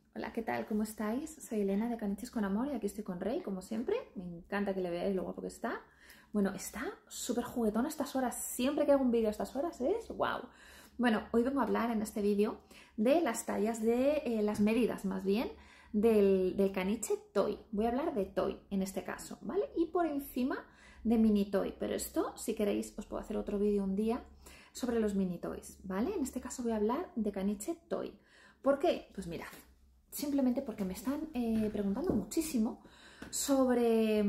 Hola, ¿qué tal? ¿Cómo estáis? Soy Elena de Caniches con Amor y aquí estoy con Rey, como siempre. Me encanta que le veáis lo guapo que está. Bueno, está súper juguetón a estas horas. Siempre que hago un vídeo a estas horas es wow. Bueno, hoy vengo a hablar en este vídeo de las tallas, de las medidas más bien, del caniche Toy. Voy a hablar de Toy en este caso, ¿vale? Y por encima de Mini Toy. Pero esto, si queréis, os puedo hacer otro vídeo un día sobre los Mini Toys, ¿vale? En este caso voy a hablar de caniche Toy. ¿Por qué? Pues mirad. Simplemente porque me están preguntando muchísimo sobre...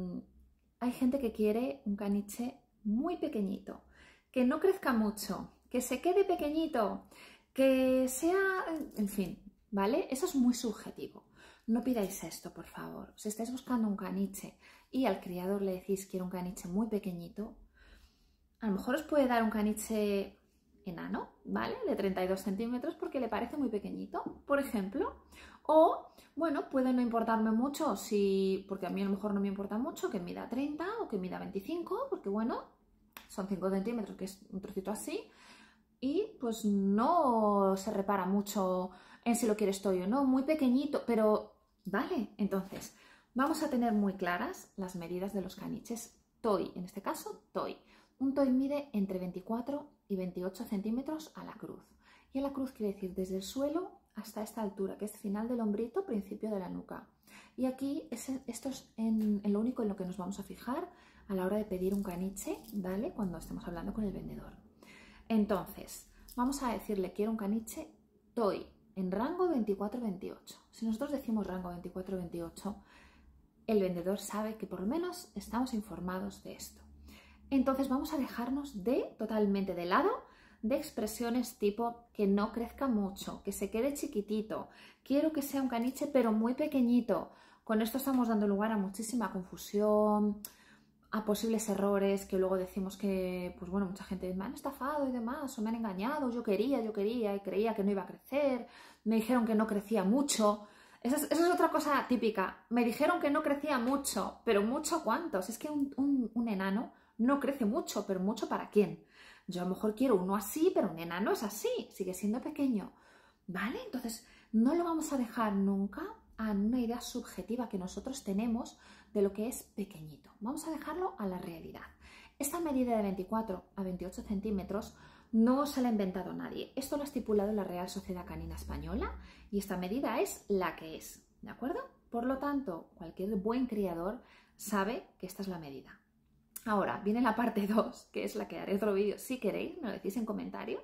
hay gente que quiere un caniche muy pequeñito, que no crezca mucho, que se quede pequeñito, que sea... En fin, ¿vale? Eso es muy subjetivo. No pidáis esto, por favor. Si estáis buscando un caniche y al criador le decís quiero un caniche muy pequeñito, a lo mejor os puede dar un caniche enano, ¿vale? De 32 centímetros porque le parece muy pequeñito, por ejemplo. O, bueno, puede no importarme mucho, porque a mí a lo mejor no me importa mucho que mida 30 o que mida 25, porque bueno, son 5 centímetros, que es un trocito así, y pues no se repara mucho en si lo quieres Toy o no, muy pequeñito, pero vale, entonces vamos a tener muy claras las medidas de los caniches Toy, en este caso Toy. Un Toy mide entre 24 y 28 centímetros a la cruz. Y a la cruz quiere decir desde el suelo hasta esta altura, que es final del hombrito, principio de la nuca. Y aquí esto es en lo único en lo que nos vamos a fijar a la hora de pedir un caniche, ¿vale? Cuando estemos hablando con el vendedor. Entonces, vamos a decirle quiero un caniche Toy en rango 24-28. Si nosotros decimos rango 24-28, el vendedor sabe que por lo menos estamos informados de esto. Entonces vamos a dejarnos totalmente de lado de expresiones tipo que no crezca mucho, que se quede chiquitito, quiero que sea un caniche pero muy pequeñito. Con esto estamos dando lugar a muchísima confusión, a posibles errores que luego decimos que, pues bueno, mucha gente me han estafado y demás, o me han engañado, yo quería y creía que no iba a crecer, me dijeron que no crecía mucho. Esa es otra cosa típica, me dijeron que no crecía mucho, pero ¿mucho cuánto? Si es que un enano no crece mucho, pero ¿mucho para quién? Yo a lo mejor quiero uno así, pero un enano es así, sigue siendo pequeño, ¿vale? Entonces no lo vamos a dejar nunca a una idea subjetiva que nosotros tenemos de lo que es pequeñito. Vamos a dejarlo a la realidad. Esta medida de 24 a 28 centímetros no se la ha inventado nadie. Esto lo ha estipulado la Real Sociedad Canina Española y esta medida es la que es, ¿de acuerdo? Por lo tanto, cualquier buen criador sabe que esta es la medida. Ahora, viene la parte 2, que es la que haré otro vídeo si queréis, me lo decís en comentarios,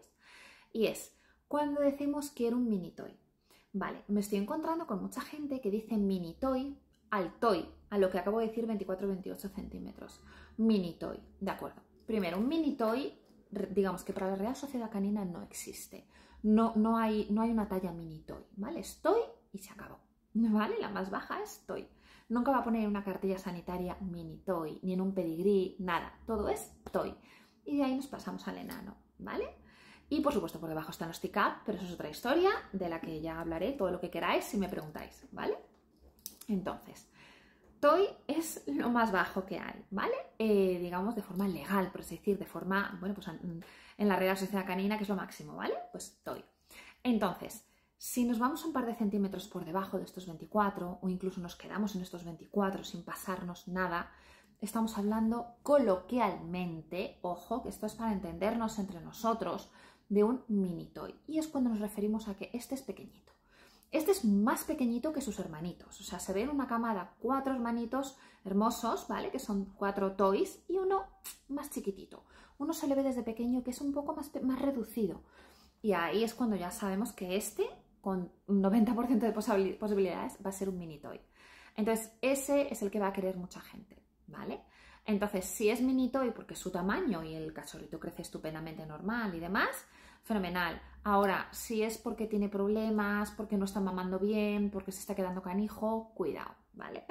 y es cuando decimos quiero un mini toy. Vale, me estoy encontrando con mucha gente que dice mini toy al toy, a lo que acabo de decir 24-28 centímetros. Mini toy, de acuerdo. Primero, un mini toy, digamos que para la Real Sociedad Canina no existe. No hay una talla mini toy, ¿vale? Es toy y se acabó, ¿vale? La más baja es toy. Nunca va a poner en una cartilla sanitaria mini toy, ni en un pedigrí, nada. Todo es toy. Y de ahí nos pasamos al enano, ¿vale? Y por supuesto por debajo están los TICAP, pero eso es otra historia de la que ya hablaré todo lo que queráis si me preguntáis, ¿vale? Entonces, Toy es lo más bajo que hay, ¿vale? Digamos de forma legal, por así decir, de forma, bueno, pues en la Real Sociedad Canina, que es lo máximo, ¿vale? Pues Toy. Entonces, si nos vamos un par de centímetros por debajo de estos 24 o incluso nos quedamos en estos 24 sin pasarnos nada, estamos hablando coloquialmente, ojo, que esto es para entendernos entre nosotros, de un mini toy. Y es cuando nos referimos a que este es pequeñito. Este es más pequeñito que sus hermanitos. O sea, se ve en una camada 4 hermanitos hermosos, ¿vale? Que son 4 toys y uno más chiquitito. Uno se le ve desde pequeño que es un poco más reducido. Y ahí es cuando ya sabemos que este, con un 90% de posibilidades, va a ser un mini toy. Entonces, ese es el que va a querer mucha gente, ¿vale? Entonces, si es mini toy porque es su tamaño y el cachorrito crece estupendamente normal y demás, fenomenal. Ahora, si es porque tiene problemas, porque no está mamando bien, porque se está quedando canijo, cuidado, ¿vale?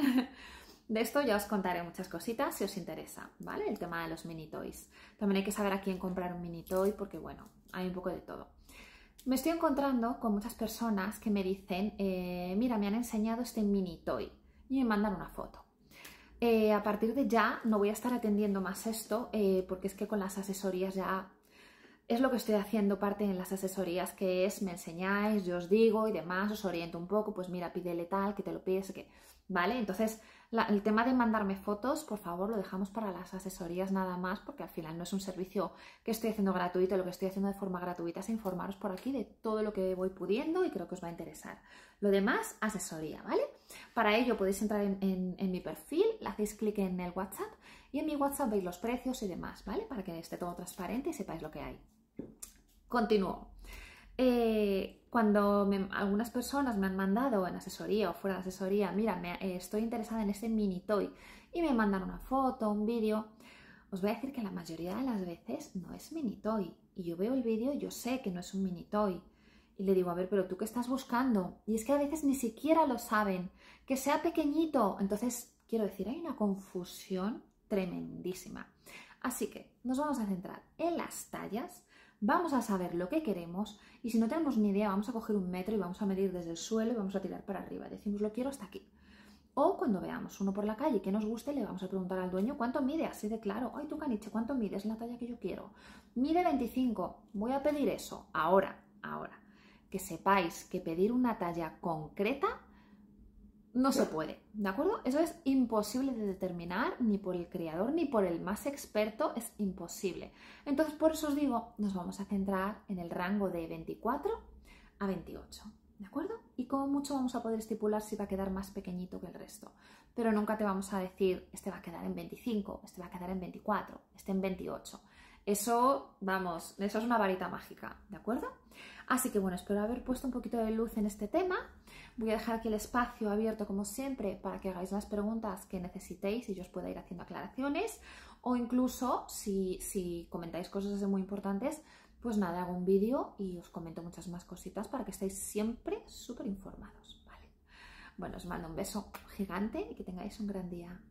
De esto ya os contaré muchas cositas si os interesa, ¿vale? El tema de los mini toys. También hay que saber a quién comprar un mini toy porque, bueno, hay un poco de todo. Me estoy encontrando con muchas personas que me dicen, mira, me han enseñado este mini toy y me mandan una foto. A partir de ya no voy a estar atendiendo más esto porque es que con las asesorías ya es lo que estoy haciendo parte en las asesorías, que es me enseñáis, yo os digo y demás, os oriento un poco, pues mira, pídele tal, que te lo pides, que, ¿vale? Entonces, el tema de mandarme fotos, por favor, lo dejamos para las asesorías nada más, porque al final no es un servicio que estoy haciendo gratuito, lo que estoy haciendo de forma gratuita es informaros por aquí de todo lo que voy pudiendo y creo que os va a interesar. Lo demás, asesoría, ¿vale? Para ello podéis entrar en mi perfil, le hacéis clic en el WhatsApp y en mi WhatsApp veis los precios y demás, ¿vale? Para que esté todo transparente y sepáis lo que hay. Continúo. Cuando algunas personas me han mandado en asesoría o fuera de asesoría, mira, estoy interesada en este mini toy y me mandan una foto, un vídeo, os voy a decir que la mayoría de las veces no es mini toy. Y yo veo el vídeo y yo sé que no es un mini toy. Y le digo, a ver, pero ¿tú qué estás buscando? Y es que a veces ni siquiera lo saben, que sea pequeñito. Entonces, quiero decir, hay una confusión tremendísima. Así que nos vamos a centrar en las tallas. Vamos a saber lo que queremos y si no tenemos ni idea vamos a coger un metro y vamos a medir desde el suelo y vamos a tirar para arriba. Decimos lo quiero hasta aquí. O cuando veamos uno por la calle que nos guste le vamos a preguntar al dueño cuánto mide, así de claro. Ay, tú caniche, ¿cuánto mide? Es la talla que yo quiero. Mide 25, voy a pedir eso. Ahora, que sepáis que pedir una talla concreta no se puede, ¿de acuerdo? Eso es imposible de determinar ni por el creador ni por el más experto, es imposible. Entonces, por eso os digo, nos vamos a centrar en el rango de 24 a 28, ¿de acuerdo? Y como mucho vamos a poder estipular si va a quedar más pequeñito que el resto. Pero nunca te vamos a decir, este va a quedar en 25, este va a quedar en 24, este en 28. Eso, vamos, eso es una varita mágica, ¿de acuerdo? Así que bueno, espero haber puesto un poquito de luz en este tema. Voy a dejar aquí el espacio abierto como siempre para que hagáis las preguntas que necesitéis y yo os pueda ir haciendo aclaraciones o incluso si comentáis cosas así muy importantes, pues nada, hago un vídeo y os comento muchas más cositas para que estéis siempre súper informados, ¿vale? Bueno, os mando un beso gigante y que tengáis un gran día.